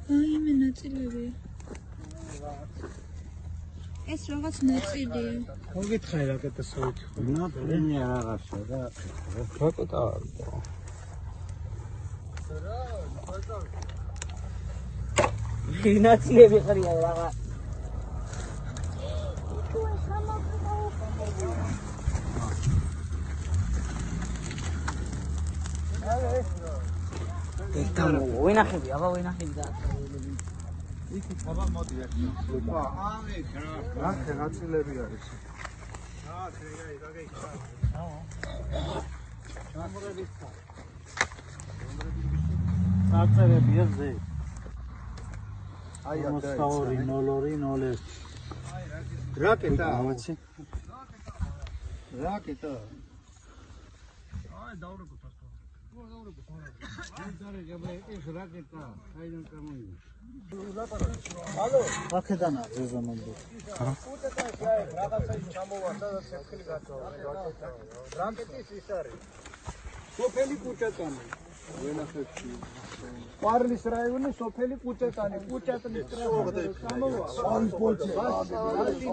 აიმე ნაწილებია. ეს რაღაც ნაწილია. მოგითხარი რაკეტას ვიქხო. ნაპრენია რაღაცა და რაკეტა არის. ნაცილები ხარია რაღა. ეთამო ვინახები, აბა ვინახები და იქ აბა მოდი ეს. რა ნაწილები არის? საწერებია ზე. აი და 020201. რაკეტა. ამაცი. რაკეტა. აი დავრეკოთ ასე. დავრეკოთ არა. ეს რაკეტა, აიდან წამოიღო. ალო, აქედან არის ზონამდე. რაღაცა ჩამოვა, სადაც ერთხელ გაწოვა. რაკეტის ის არის. სოფელი კუჭატანი. ვენახებში. პარლის რაიონი სოფელი კუჭატანი, კუჭატნის რაიონი. ჩამოვა.